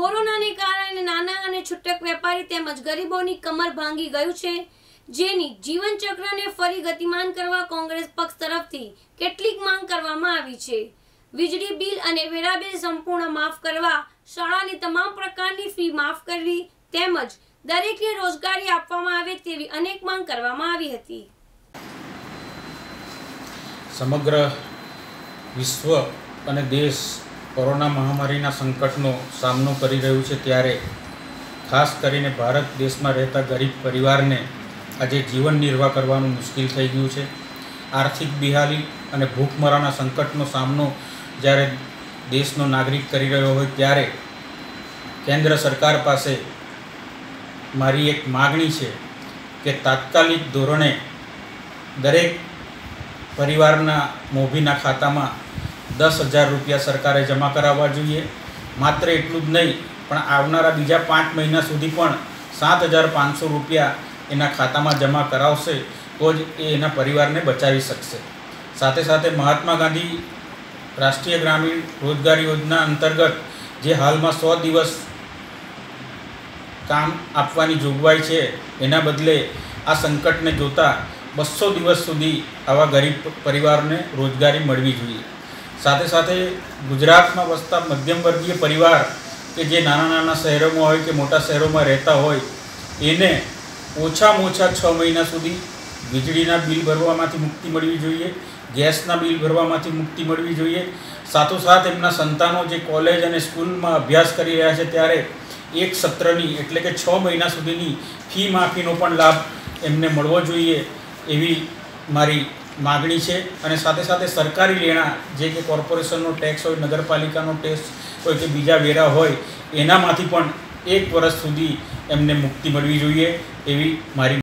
કોરોનાને કારણે નાના અને છૂટક વેપારી તેમજ ગરીબોની કમર ભાંગી ગયું છે, જેની જીવનચક્રને ફરી ગતિમાન કરવા કોંગ્રેસ પક્ષ તરફથી કેટલીક માંગ કરવામાં આવી છે। વીજળી બિલ અને વેરા બિલ સંપૂર્ણ માફ કરવા, શાળાની તમામ પ્રકારની ફી માફ કરવી તેમજ દરેકને રોજગારી આપવામાં આવે તેવી અનેક માંગ કરવામાં આવી હતી। સમગ્ર વિશ્વ અને દેશ કોરોના મહામારીના સંકટનો સામનો કરી રહ્યું છે, ત્યારે ખાસ કરીને ભારત દેશમાં રહેતા ગરીબ પરિવારને આજે જીવન નિર્વાહ કરવાનું મુશ્કેલ થઈ ગયું છે। આર્થિક બિહાલી અને ભૂખમરાના સંકટનો સામનો જ્યારે દેશનો નાગરિક કરી રહ્યો હોય ત્યારે કેન્દ્ર સરકાર પાસે મારી એક માગણી છે કે તાત્કાલિક ધોરણે દરેક પરિવારના મોભીના ખાતામાં 10,000 રૂપિયા સરકારે જમા કરાવવા જોઈએ। માત્ર એટલું જ નહીં, પણ આવનારા બીજા 5 મહિના સુધી પણ 7,500 રૂપિયા એના ખાતામાં જમા કરાવશે તો જ એ એના પરિવારને બચાવી શકશે। સાથે સાથે મહાત્મા ગાંધી રાષ્ટ્રીય ગ્રામીણ રોજગાર યોજના અંતર્ગત જે હાલમાં 100 દિવસ કામ આપવાની જોગવાઈ છે, એના બદલે આ સંકટને જોતા 200 દિવસ સુધી આવા ગરીબ પરિવારને રોજગારી મળવી જોઈએ। સાથે સાથે ગુજરાતમાં વસતા મધ્યમ વર્ગીય પરિવાર કે જે નાના નાના શહેરોમાં હોય કે મોટા શહેરોમાં રહેતા હોય, એને ઓછામાં ઓછા 6 મહિના સુધી વીજળીના બિલ ભરવામાંથી મુક્તિ મળવી જોઈએ, ગેસના બિલ ભરવામાંથી મુક્તિ મળવી જોઈએ। સાથોસાથ એમના સંતાનો જે કોલેજ અને સ્કૂલમાં અભ્યાસ કરી રહ્યા છે ત્યારે એક સત્રની એટલે કે 6 મહિના સુધીની ફી માફીનો પણ લાભ એમને મળવો જોઈએ એવી મારી માગણી છે। અને સાથે સાથે સરકારી લેણા જે કે કોર્પોરેશનનો ટેક્સ હોય, નગરપાલિકાનો ટેક્સ હોય કે બીજા વેરા હોય, એનામાંથી પણ 1 વર્ષ સુધી એમને મુક્તિ મળવી જોઈએ એવી મારી